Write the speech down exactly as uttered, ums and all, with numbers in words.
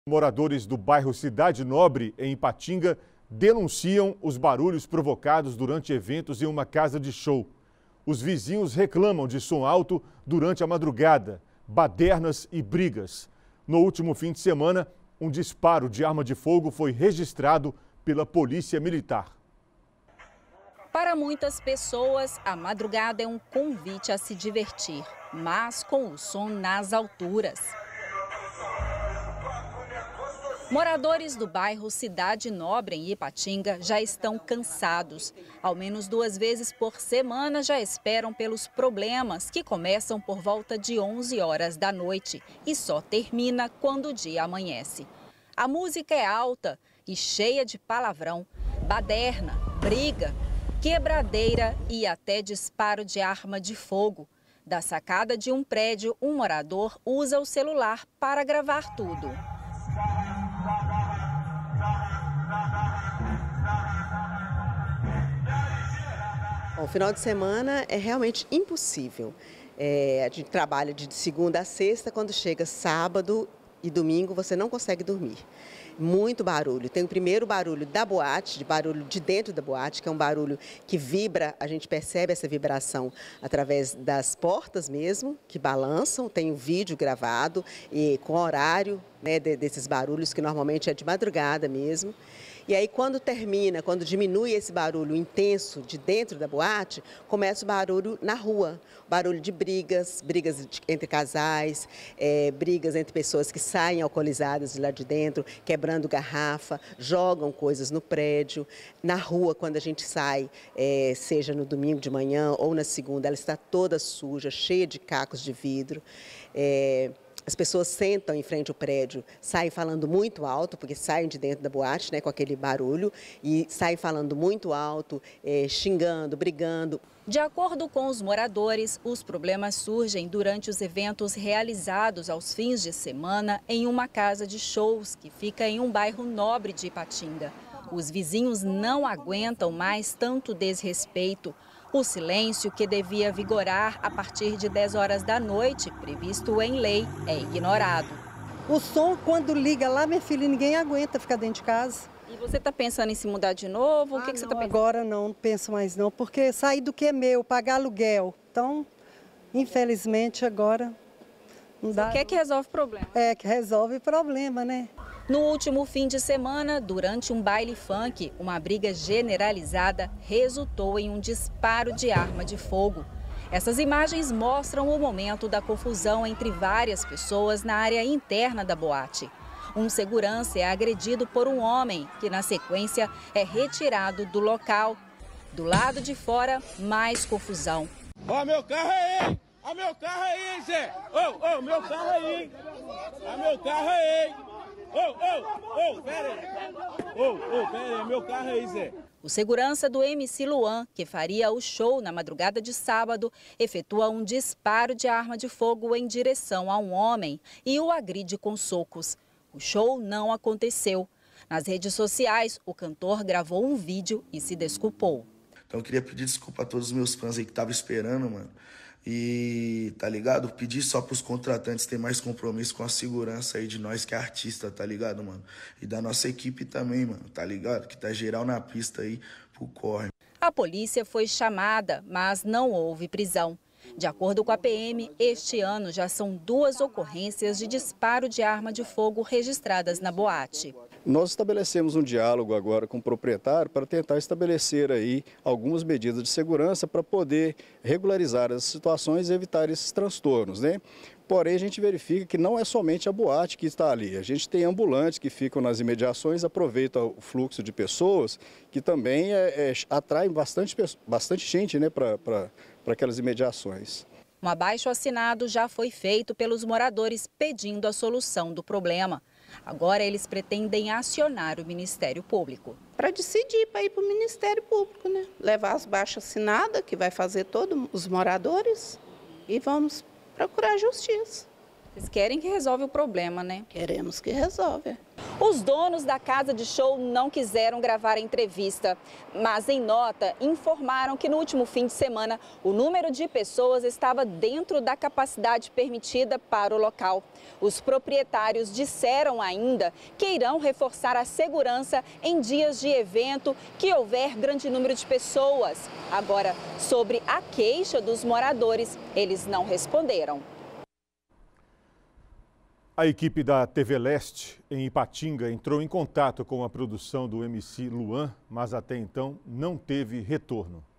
Moradores do bairro Cidade Nobre, em Ipatinga, denunciam os barulhos provocados durante eventos em uma casa de show. Os vizinhos reclamam de som alto durante a madrugada, badernas e brigas. No último fim de semana, um disparo de arma de fogo foi registrado pela Polícia Militar. Para muitas pessoas, a madrugada é um convite a se divertir, mas com o som nas alturas. Moradores do bairro Cidade Nobre, em Ipatinga, já estão cansados. Ao menos duas vezes por semana já esperam pelos problemas, que começam por volta de onze horas da noite e só termina quando o dia amanhece. A música é alta e cheia de palavrão, baderna, briga, quebradeira e até disparo de arma de fogo. Da sacada de um prédio, um morador usa o celular para gravar tudo. O final de semana é realmente impossível. É, a gente trabalha de segunda a sexta, quando chega sábado e domingo você não consegue dormir. Muito barulho. Tem o primeiro barulho da boate, de barulho de dentro da boate, que é um barulho que vibra, a gente percebe essa vibração através das portas mesmo, que balançam, tem um vídeo gravado e com horário, né, desses barulhos, que normalmente é de madrugada mesmo. E aí, quando termina, quando diminui esse barulho intenso de dentro da boate, começa o barulho na rua. Barulho de brigas, brigas entre casais, é, brigas entre pessoas que saem alcoolizadas de lá de dentro, quebrando garrafa, jogam coisas no prédio. Na rua, quando a gente sai, é, seja no domingo de manhã ou na segunda, ela está toda suja, cheia de cacos de vidro. É, As pessoas sentam em frente ao prédio, saem falando muito alto, porque saem de dentro da boate, né, com aquele barulho, e saem falando muito alto, é, xingando, brigando. De acordo com os moradores, os problemas surgem durante os eventos realizados aos fins de semana em uma casa de shows que fica em um bairro nobre de Ipatinga. Os vizinhos não aguentam mais tanto desrespeito. O silêncio, que devia vigorar a partir de dez horas da noite, previsto em lei, é ignorado. O som, quando liga lá, minha filha, ninguém aguenta ficar dentro de casa. E você está pensando em se mudar de novo? Ah, o que, que você não, está pensando? Agora não, não penso mais não, porque sair do que é meu, pagar aluguel. Então, infelizmente, agora não dá. Você quer que resolve o problema? É, que resolve o problema, né? No último fim de semana, durante um baile funk, uma briga generalizada resultou em um disparo de arma de fogo. Essas imagens mostram o momento da confusão entre várias pessoas na área interna da boate. Um segurança é agredido por um homem, que na sequência é retirado do local. Do lado de fora, mais confusão. Ó, meu carro aí! Ó, meu carro aí, Zé! Ô, ô, meu carro aí! Ó, meu carro aí! Ô, ô, ô, pera aí! Ô, ô, pera aí, meu carro aí, Zé! O segurança do M C Luan, que faria o show na madrugada de sábado, efetua um disparo de arma de fogo em direção a um homem e o agride com socos. O show não aconteceu. Nas redes sociais, o cantor gravou um vídeo e se desculpou. Então eu queria pedir desculpa a todos os meus fãs aí que estavam esperando, mano. E, tá ligado? Pedir só pros contratantes ter mais compromisso com a segurança aí de nós que é artista, tá ligado, mano? E da nossa equipe também, mano, tá ligado? Que tá geral na pista aí pro corre. A polícia foi chamada, mas não houve prisão. De acordo com a P M, este ano já são duas ocorrências de disparo de arma de fogo registradas na boate. Nós estabelecemos um diálogo agora com o proprietário para tentar estabelecer aí algumas medidas de segurança para poder regularizar as situações e evitar esses transtornos, né? Porém, a gente verifica que não é somente a boate que está ali. A gente tem ambulantes que ficam nas imediações, aproveitam o fluxo de pessoas, que também é, é, atraem bastante, bastante gente, né, para para aquelas imediações. Um abaixo-assinado já foi feito pelos moradores pedindo a solução do problema. Agora eles pretendem acionar o Ministério Público. Para decidir, para ir para o Ministério Público, né? Levar as baixas-assinadas, que vai fazer todos os moradores, e vamos procurar justiça. Vocês querem que resolva o problema, né? Queremos que resolva. Os donos da casa de show não quiseram gravar a entrevista, mas em nota informaram que no último fim de semana o número de pessoas estava dentro da capacidade permitida para o local. Os proprietários disseram ainda que irão reforçar a segurança em dias de evento que houver grande número de pessoas. Agora, sobre a queixa dos moradores, eles não responderam. A equipe da T V Leste, em Ipatinga, entrou em contato com a produção do M C Luan, mas até então não teve retorno.